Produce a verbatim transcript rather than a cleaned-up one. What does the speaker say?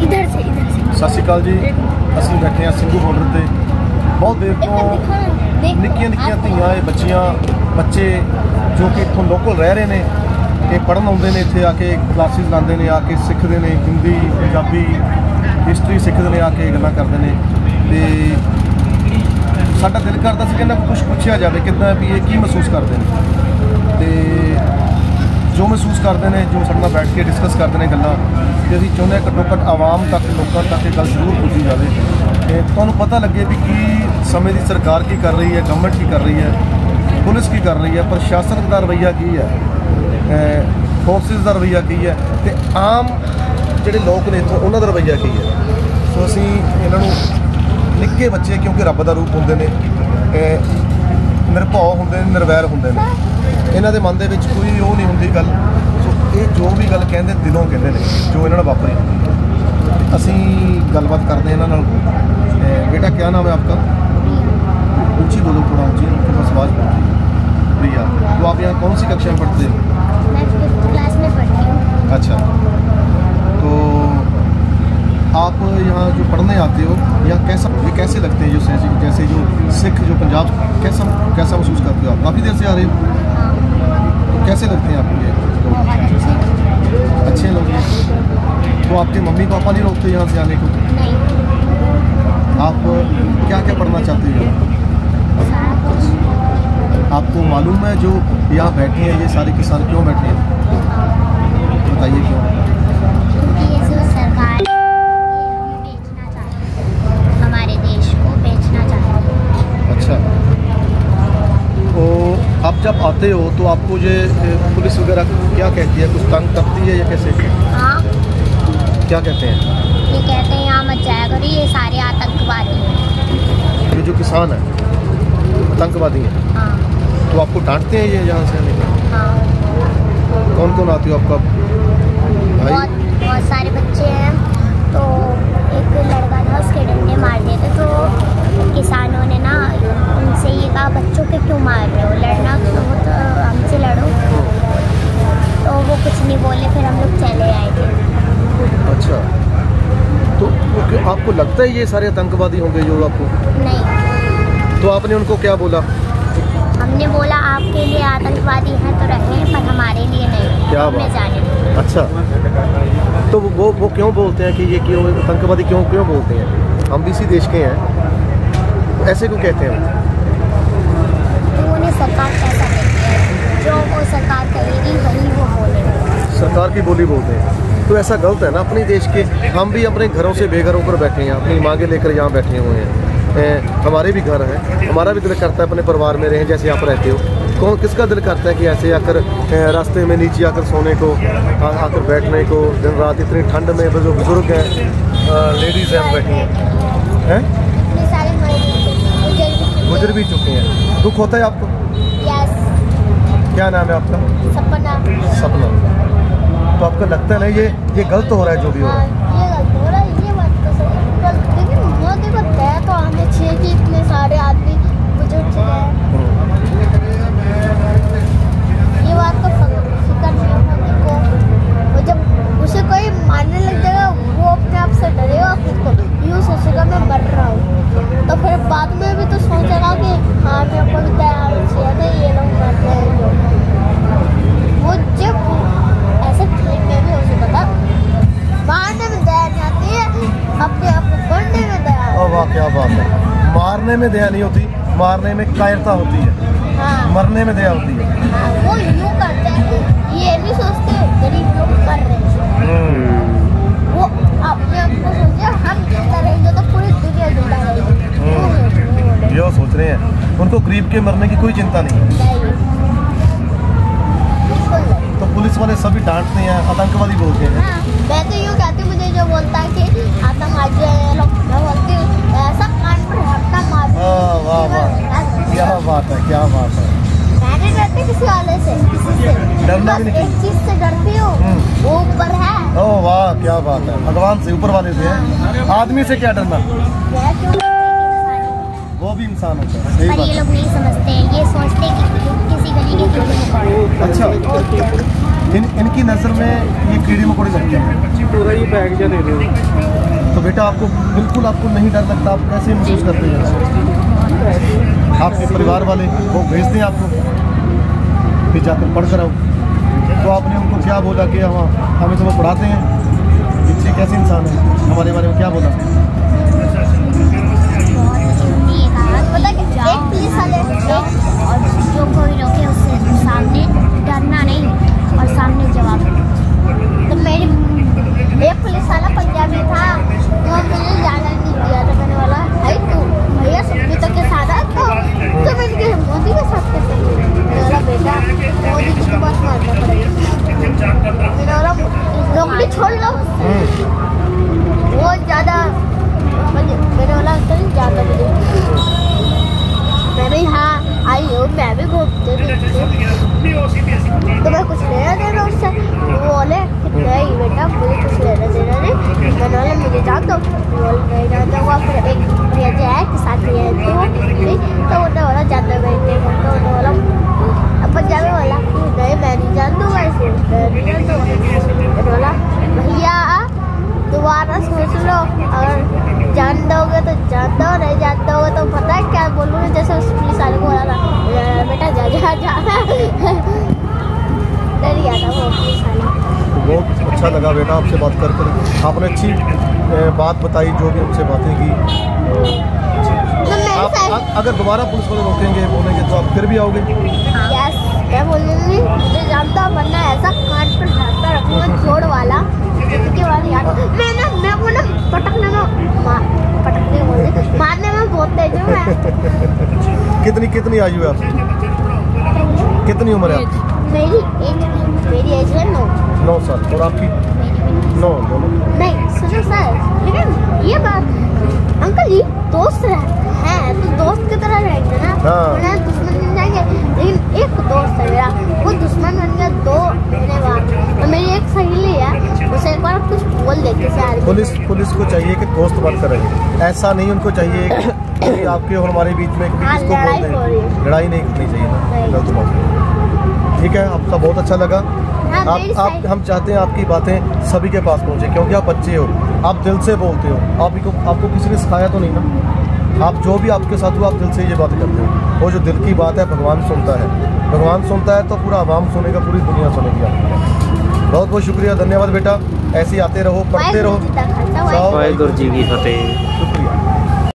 इधर से इधर से सत श्री अकाल जी। ਅਸੀਂ बैठे हाँ ਸਿੰਘੂ बॉर्डर ਤੇ बहुत देर तो निक्कियां निक्कियां ਧੀਆਂ ਇਹ ਬੱਚੀਆਂ ਬੱਚੇ जो कि इत्थों लोकल रह रहे हैं, ये पढ़न आते हैं, इत्थे आके क्लासिस लाते हैं, आके सीखते हैं, हिंदी पंजाबी हिस्टरी सीखते हैं, आके गल्लां करते हैं। तो साडा दिल करता सी कि इन्हां कुछ पुछया जाए किद्दां भी ये की महसूस करते हैं, तो जो महसूस करते हैं, जो साडे नाल बैठ के डिस्कस करते हैं गल्लां, ते असीं चाहुंदे घट्टो घट्ट आवाम तक लोगों तक ये गल जरूर पहुँची जाए, तुहानूं पता लगे भी की समय की सरकार की कर रही है, गवर्नमेंट की कर रही है, पुलिस की कर रही है, प्रशासन का रवैया की है, फोर्सिस का रवैया की है, तो आम जोड़े लोग ने इत्थों उन्हों का रवैया की है। सो असी इन्हों निक्के बच्चे क्योंकि रब का रूप होंगे ने, निरभौ होंगे, निर्वैर होंगे ने, इन्हों के मन के कोई वो नहीं होंगी गल। सो ये जो भी गल कहते दिलों कहते हैं जो इन्होंने वापरी। असी गलबात करते हैं इन्हों। बेटा क्या नाम है आपका? ऊँची बोलो, थोड़ा ऊँची, उनके पास आवाज़ पहुँची। प्रिया, तो आप यहाँ कौन सी कक्षा में पढ़ते हो? मैं फिफ्थ क्लास में पढ़ती हूँ। अच्छा, तो आप यहाँ जो पढ़ने आते हो यहाँ कैसा, ये कैसे लगते हैं जो जैसे जो सिख जो पंजाब, कैसा कैसा महसूस करते हो आप? काफ़ी देर से आ रहे हो, तो कैसे लगते हैं आपको ये लोग? अच्छे लोग हैं। तो आपके मम्मी पापा नहीं रोकते यहाँ से आने को? नहीं। आप क्या क्या पढ़ना चाहते हो? आपको मालूम है जो यहाँ बैठे हैं ये सारे किसान क्यों बैठे हैं? बताइए क्यों? क्योंकि ये जो सरकार बेचना चाहती है, हमारे देश को बेचना चाहती है। अच्छा, तो आप जब आते हो तो आपको ये पुलिस वगैरह क्या कहती है, कुछ तंग करती है या कैसे? हाँ, क्या कहते हैं? ये कहते हैं यहाँ मत जाया करो, ये सारे आतंकवादी हैं। ये जो किसान है आतंकवादी हैं? हाँ। तो आपको डांटते हैं ये यहाँ से आने का? हाँ। कौन कौन आते हो आपका भाई? बहुत बहुत सारे बच्चे हैं। तो एक लड़का था, उसके डंडे मार दिए थे, तो किसानों ने ना उनसे ये कहा बच्चों के क्यों मार रहे हो, लड़ना क्यों हो, तो हमसे लड़ो। तो वो कुछ नहीं बोले, फिर हम लोग चले आए थे। अच्छा, तो आपको लगता है ये सारे आतंकवादी होंगे जो आपको? नहीं। तो आपने उनको क्या बोला? हमने बोला आपके लिए आतंकवादी हैं तो रहें, पर हमारे लिए नहीं। क्या बात? जाने। अच्छा, तो वो वो क्यों बोलते हैं कि ये क्यों आतंकवादी क्यों क्यों बोलते हैं? हम भी इसी देश के हैं, तो ऐसे क्यों कहते हैं? तो उन्हें सरकार कैसा देती है, जो वो सरकार कहेगी वही वो बोलेंगे। सरकार की बोली बोलते हैं, तो ऐसा गलत है ना अपने देश के। हम भी अपने घरों से बेघर होकर बैठे हैं, अपनी मांगे लेकर यहाँ बैठे हुए हैं, हमारे भी घर हैं, हमारा भी दिल करता है अपने परिवार में रहें जैसे आप रहते हो। कौन किसका दिल करता है कि ऐसे आकर रास्ते में नीचे आकर सोने को, आ, आकर बैठने को, दिन रात इतनी ठंड में जो बुजुर्ग हैं, लेडीज़ हैं बैठी हैं, हैं गुजर भी चुके हैं। दुख होता है आपको? यस। क्या नाम है आपका? सपना। सपना। तो आपको लगता है ना ये ये गलत हो रहा है जो भी हो रहा है? ये गलत हो रहा है, ये बात तो सही, लेकिन मोदी को तय तो आने चाहिए कि इतने सारे आदमी बुजुर्ग चुके हैं। ये बात तो फिक्र नहीं है मोदी को। वो जब उसे कोई मारने लग जाएगा वो अपने आप से डरेगा, खुद को यूँ सोचेगा मैं मर रहा हूँ, तो फिर बाद में भी तो सोचेगा कि हाँ मेरे को भी तय आना चाहिए था, ये लोग मर रहे हैं। वो जब ऐसे फिल्म में भी हो सकता था, मारने में दया नहीं आती है, अपने आप को पढ़ने में दया। ओ वाह, क्या बात है। मारने में दया नहीं होती, मारने में कायरता होती है। हाँ। मरने में दया होती है। हाँ, वो यूँ करते हैं, ये नहीं सोचते गरीब लोग कर रहे हैं, वो अपने आप को सोचते हम जिंदा रहेंगे तो पूरी दुनिया जिंदा रहेगी। ये वो सोच रहे हैं, उनको गरीब के मरने की कोई चिंता नहीं। तो पुलिस वाले सभी डांटते हैं, आतंकवादी बोलते हैं। हाँ, मैं तो यूँ कहती हूँ, मुझे जो बोलता है कि आतंकवादी है लोग, मैं बोलती हूँ ऐसा कान पर हट्टा मार। वाह वाह वाह, क्या बात है, क्या बात है। मैं नहीं डरती किसी वाले से, किसी से डरना भी नहीं। एक चीज से डरती हूँ, वो ऊपर है। ओ वाह, क्या बात है, भगवान से, ऊपर वाले से। आदमी से क्या डरना, वो भी इंसान होता है। पर ये लोग नहीं समझते, ये सोचते कि किसी गली के किसी को। अच्छा, इन इनकी नज़र में ये कीड़े मकोड़े लगते हैं। पूरा ही बैग जा दे दो। तो बेटा आपको बिल्कुल आपको नहीं डर लगता? आप कैसे महसूस करते हैं? आपके परिवार वाले वो भेजते हैं आपको फिर जाकर पढ़ कर आओ, तो आपने उनको क्या बोला कि हम हमें तो वो पढ़ाते हैं, इससे कैसे इंसान है, हमारे बारे में क्या बोला? पता कि एक पुलिस वाले एक और जो कोई रोके उससे सामने डरना नहीं और सामने जवाब। तो मेरी एक पुलिस वाला पंजाबी था, वो मुझे जाना नहीं दिया था। मैंने बोला भाई तू भैया सुखी तो के साथ तो तो मैंने कहा मोदी के साथ कैसे? मैंने बोला बेटा मोदी की तो बात मानना पड़ेगा। मैंने बोला नौकरी छोड़ लो, वो ज़्यादा मैंने बोला कहीं ज़्यादा मुझे मैं भी हाँ आई हूँ, मैं भी घूमते तो मैं कुछ लेना देना उससे। वो बोले नहीं बेटा मुझे कुछ लेना देना नहीं। मैंने बोला मुझे जान दो, बोल नहीं जानता हुआ। फिर एक भैया जो है कि साथ में रहती वो तो उन्होंने बोला जानता मैं नहीं जानता। उन्होंने बोला पंजाबी बोला नहीं मैं नहीं जान दूँगा इसे, नहीं जान दूँगा। मैंने बोला भैया दोबारा सोच लो, अगर जान दोगे तो जान दो, नहीं जान दोगे तो पता है क्या बोलूँगी? जैसे उस पुलिस वाले को बोला था बेटा जा जा जा डर गया था वो पुलिस वाला। बहुत अच्छा लगा बेटा आपसे बात कर कर, आपने अच्छी बात बताई, जो भी हमसे बातें की। तो आप, आप अगर दोबारा पुलिस वाले रोकेंगे बोलेंगे तो आप फिर भी आओगे? यस मैं बोलूँगी मुझे जानता वरना ऐसा कान पर ढांकता रखूँगा जोड़ वाला के बाद याद मैं ना मैं वो ना पटकने में पटकने बोलते मारने में बहुत तेज हूँ मैं। कितनी कितनी आयु है आपकी? कितनी उम्र है आपकी? मेरी एज मेरी एज है नौ नौ साल। और आपकी? नौ दोनों? नहीं सुनो सर, लेकिन ये बात अंकल जी दोस्त है तो दोस्त की तरह रहेंगे ना। हाँ। दुश्मन बन जाएंगे, लेकिन एक दोस्त है मेरा वो दुश्मन बन गया दो महीने बाद। तो मेरी एक सहेली है उसे एक बार कुछ बोल देती है। पुलिस पुलिस को चाहिए कि दोस्त बनकर रहे, ऐसा नहीं उनको चाहिए कि आपके और हमारे बीच में किसको बोल दें। लड़ाई नहीं करनी चाहिए ना, गलत बात। ठीक है, आपका बहुत अच्छा लगा। आप आप हम चाहते हैं आपकी बातें सभी के पास पहुँचे, क्योंकि आप बच्चे हो, आप दिल से बोलते हो। आप को आपको किसी ने सिखाया तो नहीं ना, आप जो भी आपके साथ हुआ आप दिल से ये बातें करते हो। वो जो दिल की बात है भगवान सुनता है, भगवान सुनता है तो पूरा आवाम सुनेगा, पूरी दुनिया सुनेगी आपको। बहुत बहुत शुक्रिया, धन्यवाद बेटा। ऐसे ही आते रहो, पढ़ते रहो। वाहेगुरु जी की फतेह।